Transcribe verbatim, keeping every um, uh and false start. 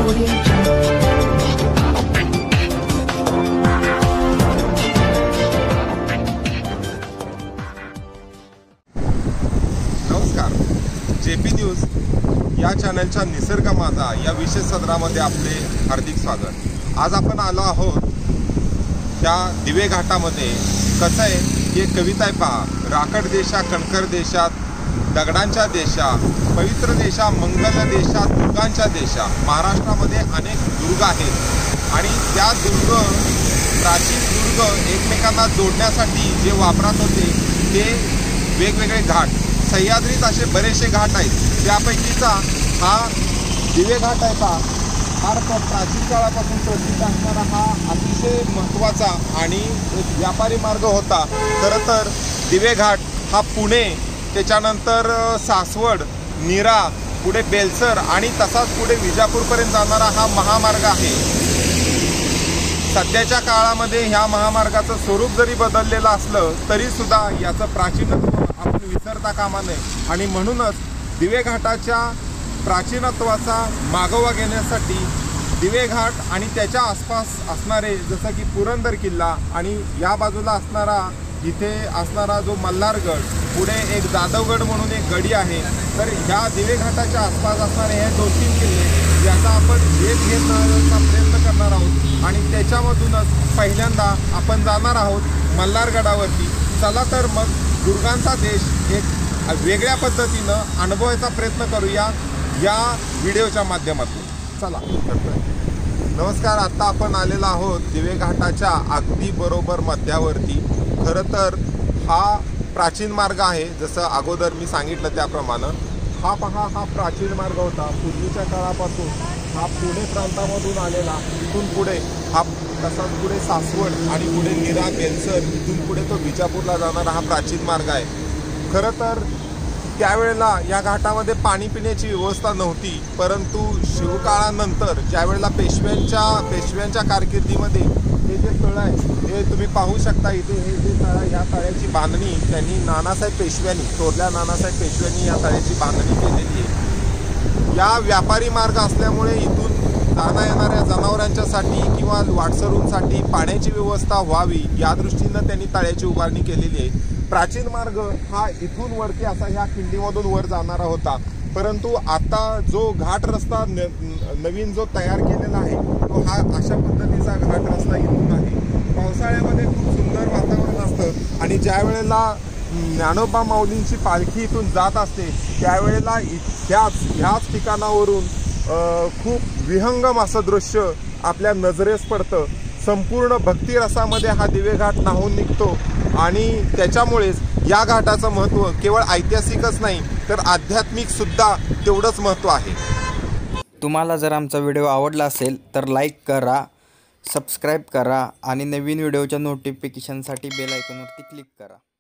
नमस्कार, JP news या चॅनलच्या निसर्ग माझा या विशेष सदरामध्ये आपले हार्दिक स्वागत। आज आपण आलो आहोत त्या दिवे घाटामध्ये। कसं आहे की कविता आहे पहा, राकड देशा कणकर देशात दगडांच्या देशा पवित्र देशा मंगल देशा दुर्गांच्या देशा। महाराष्ट्रामध्ये अनेक दुर्ग आहेत आणि त्या दुर्ग प्राचीन दुर्ग एकमेकांना जोडण्यासाठी जे वापरत होते ते वेगवेगळे घाट, सह्याद्रीत असे बरेचसे घाट आहेत। त्यापैकीचा हा दिवे घाट आहे पहा, फार प्राचीन काळापासून प्रसिद्ध असणारा हा अतिशय महत्त्वाचा आणि एक व्यापारी मार्ग होता। खरं तर दिवे घाट हा पुणे, त्याच्यानंतर सासवड, नीरा, पुढे बेलसर आणि तसाच पुढे विजापूरपर्यंत जाणारा हा महामार्ग आहे। सध्याच्या काळामध्ये ह्या महामार्गाचं स्वरूप जरी बदललेलं असलं तरी सुद्धा याचं प्राचीनत्व आपण विसरता कामा नये आणि म्हणूनच दिवे घाटाच्या प्राचीनत्वाचा मागोवा घेण्यासाठी दिवे घाट आणि त्याच्या आसपास असणारे जसं की पुरंदर किल्ला आणि या बाजूला असणारा इथे असणारा जो मल्हारगड, पुढे एक जाधवगड म्हणून एक गडी आहे, तर ह्या दिवे घाटाच्या आसपास असणारे हे दोन तीन किल्ले याचा आपण भेट घेण्याचा प्रयत्न करणार आहोत आणि त्याच्यामधूनच पहिल्यांदा आपण जाणार आहोत मल्हारगडावरती। चला तर मग दुर्गांचा देश एक वेगळ्या पद्धतीनं अनुभवायचा प्रयत्न करूया या व्हिडिओच्या माध्यमातून। चला। नमस्कार, आता आपण आलेलो आहोत दिवे घाटाच्या अगदी बरोबर मध्यावरती। खरं तर हा प्राचीन मार्ग आहे, जसं अगोदर मी सांगितलं त्याप्रमाणे। हा पहा, हा प्राचीन मार्ग होता पूर्वीच्या काळापासून। हा पुणे प्रांतामधून आलेला, इथून पुढे हा तसाच पुढे सासवड आणि पुढे नीरा, बेलसर, इथून पुढे तो विजापूरला जाणारा हा प्राचीन मार्ग आहे। खरं तर त्यावेळेला या घाटामध्ये पाणी पिण्याची व्यवस्था नव्हती, परंतु शिवकाळानंतर ज्यावेळेला पेशव्यांच्या पेशव्यांच्या कारकिर्दीमध्ये हे जे तळ आहे हे तुम्ही पाहू शकता। इथे हे जे तळ आहे, या तळ्याची बांधणी त्यांनी नानासाहेब पेशव्यांनी, थोरल्या नानासाहेब पेशव्यांनी या तळ्याची बांधणी केलेली आहे। या व्यापारी मार्ग असल्यामुळे इथून जाणा येणाऱ्या जनावरांच्यासाठी किंवा वाटसरूंसाठी पाण्याची व्यवस्था व्हावी या दृष्टीनं त्यांनी तळ्याची उभारणी केलेली आहे। प्राचीन मार्ग हा इथून वरती असा ह्या खिंडीमधून वर जाणारा होता, परंतु आता जो घाट रस्ता न, नवीन जो तयार केलेला आहे तो हा अशा पद्धतीचा घाट रस्ता इथून आहे। पावसाळ्यामध्ये खूप सुंदर वातावरण असतं आणि ज्या वेळेला ज्ञानोबा माऊलींची पालखी इथून जात असते त्यावेळेला ह्याच ह्याच ठिकाणावरून खूप विहंगम असं दृश्य आपल्या नजरेस पडतं। संपूर्ण भक्तिरसामध्ये हा दिवे घाट न्हावून निघतो आणि त्याच्यामुळेच या घाटाचं महत्त्व केवळ ऐतिहासिकच नाही तर आध्यात्मिक सुद्धा तेवढंच महत्त्व आहे। तुम्हाला जर आमचा व्हिडिओ आवडला असेल तर लाईक करा, सबस्क्राईब करा आणि नवीन व्हिडिओच्या नोटिफिकेशनसाठी बेल आयकॉनवरती क्लिक करा।